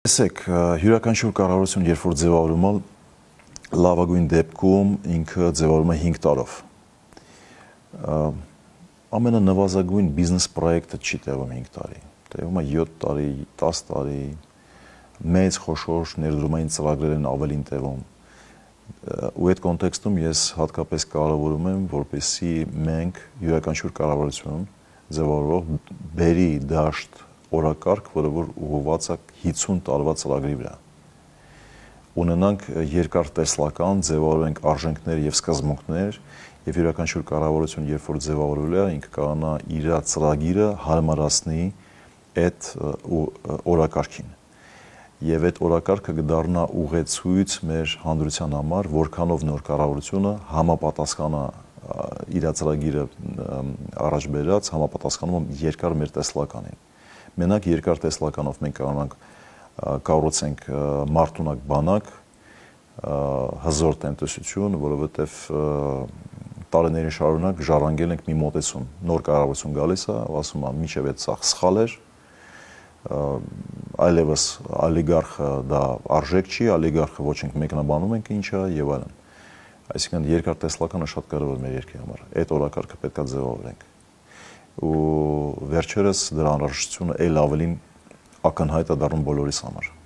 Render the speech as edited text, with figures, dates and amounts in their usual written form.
Տեսեք, յուրաքանչյուր կառավարություն, երբ որ ձևավորում է, լավագույն դեպքում ինքը ձևավորում է 5 տարով։ Ամենանվազագույն բիզնես պրոյեկտը չի տևում 5 տարի, տևում է 7 տարի, 10 տարի, մեծ խոշոր ներդրումային ծրագրեր են ավելին տևում։ Ու այդ կոնտեքստում ես հատկապես կարևորում եմ, որպեսզի մենք յուրաքանչյուր կառավարություն ձևավորող բերի դաշտ օրակարգ, որը որ ուղղված է 50 տարվա ծրագրի վրա։ Ունենանք երկար տեսլական, ձևավորենք արժենքներ եւ սկզբունքներ, եւ յուրաքանչյուր կառավարություն, երբ որ ձևավորվել է, ինքը կարողանա իր ծրագիրը հարմարացնի այդ օրակարգին։ Եվ այդ օրակարգը կդառնա ուղեցույց մեր հանրության համար, որքանով նոր կառավարությունը համապատասխանա իր ծրագիրը առաջ բերած, համապատասխանում երկար մեր տեսլականին։ Մենակ երկար տեսլականով մենք կառուցենք մարդունակ բանակ, հզոր տնտեսություն, որովհետև տարիների շարունակ ժառանգել ենք մի մոտեցում։ Նոր կառավարություն գալիս է, ասում է, մինչև այդ սա սխալ էր, այլևս օլիգարխը դա արժեք չի, օլիգարխը ոչինչ մեկնաբանում ենք ինչա եւ այլն։ Այսինքն երկար տեսլականը շատ կարևոր է մեր երկրի համար։ Այդ օրակարգը պետք է ձևավորենք։ Ու վերջերս դրա անհրաժեշտությունը այլ ավելին ակնհայտ է դառնում բոլորիս համար։